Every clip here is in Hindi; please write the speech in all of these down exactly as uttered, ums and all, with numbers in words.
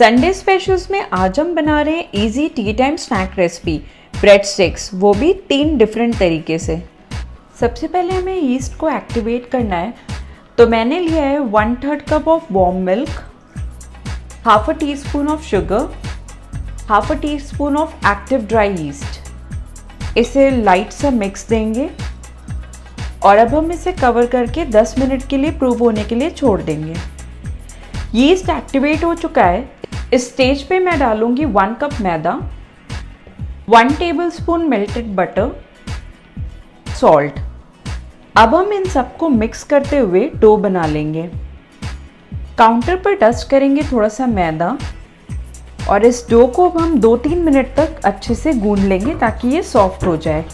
संडे स्पेशल्स में आज हम बना रहे हैं easy tea time snack recipe bread sticks, वो भी तीन डिफरेंट तरीके से। सबसे पहले हमें यीस्ट को एक्टिवेट करना है, तो मैंने लिया है one third cup of warm milk, half a teaspoon of sugar, half a teaspoon of active dry yeast. इसे लाइट सा मिक्स देंगे और अब हम इसे कवर करके दस मिनट के लिए प्रूव होने के लिए छोड़ देंगे। यीस्ट एक्टिवेट हो चुका है। इस स्टेज पे मैं डालूंगी वन कप मैदा, one tablespoon melted butter, salt. अब हम इन सबको मिक्स करते हुए डो बना लेंगे। काउंटर पर डस्ट करेंगे थोड़ा सा मैदा और इस डो को हम दो तीन मिनट तक अच्छे से गूंद लेंगे ताकि ये सॉफ्ट हो जाए।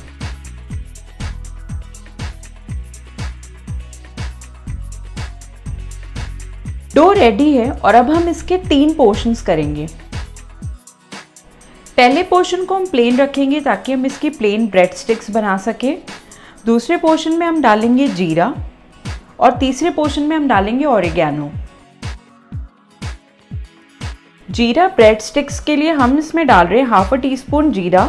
डो रेडी है और अब हम इसके तीन पोर्शंस करेंगे। पहले पोर्शन को हम प्लेन रखेंगे ताकि हम इसकी प्लेन ब्रेड स्टिक्स बना सके। दूसरे पोर्शन में हम डालेंगे जीरा और तीसरे पोर्शन में हम डालेंगे ऑरिगैनो। जीरा ब्रेड स्टिक्स के लिए हम इसमें डाल रहे हैं हाफ अ टी स्पून जीरा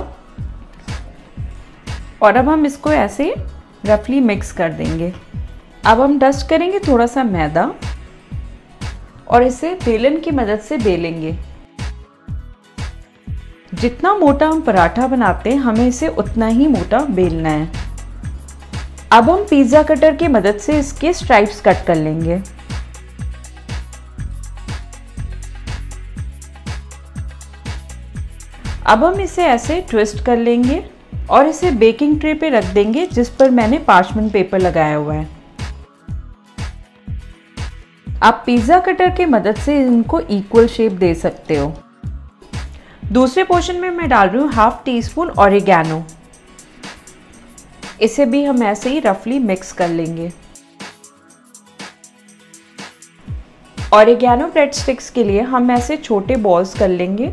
और अब हम इसको ऐसे रफली मिक्स कर देंगे। अब हम डस्ट करेंगे थोड़ा सा मैदा और इसे बेलन की मदद से बेलेंगे। जितना मोटा हम पराठा बनाते हैं हमें इसे उतना ही मोटा बेलना है। अब हम पिज़्ज़ा कटर की मदद से इसके स्ट्राइप्स कट कर लेंगे। अब हम इसे ऐसे ट्विस्ट कर लेंगे और इसे बेकिंग ट्रे पे रख देंगे जिस पर मैंने पार्चमेंट पेपर लगाया हुआ है। आप पिज़्ज़ा कटर की मदद से इनको इक्वल शेप दे सकते हो। दूसरे पोर्शन में मैं डाल रही हूँ हाफ टी स्पून ऑरिगैनो। इसे भी हम ऐसे ही रफली मिक्स कर लेंगे। ऑरिगैनो ब्रेड स्टिक्स के लिए हम ऐसे छोटे बॉल्स कर लेंगे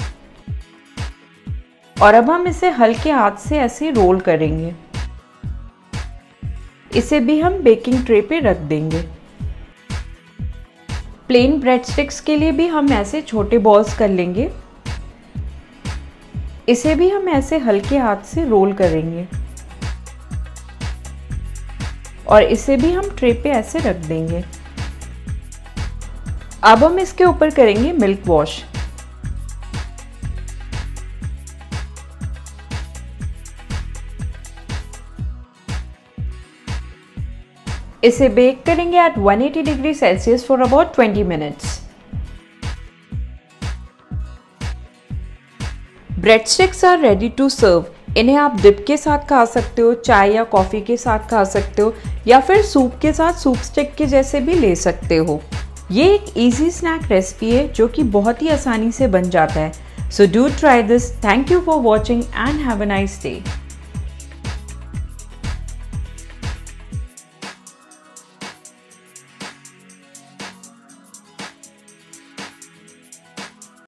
और अब हम इसे हल्के हाथ से ऐसे रोल करेंगे। इसे भी हम बेकिंग ट्रे पे रख देंगे। प्लेन ब्रेड स्टिक्स के लिए भी हम ऐसे छोटे बॉल्स कर लेंगे। इसे भी हम ऐसे हल्के हाथ से रोल करेंगे और इसे भी हम ट्रे पे ऐसे रख देंगे। अब हम इसके ऊपर करेंगे मिल्क वॉश। इसे बेक करेंगे at one eighty degree Celsius for about twenty minutes. Bread sticks are ready to serve. इन्हें आप डिप के साथ खा सकते हो, चाय या कॉफ़ी के साथ खा सकते हो या फिर सूप के साथ सूप स्टिक के जैसे भी ले सकते हो। ये एक इजी स्नैक रेसिपी है जो कि बहुत ही आसानी से बन जाता है। So do try this. Thank you for watching and have a nice day.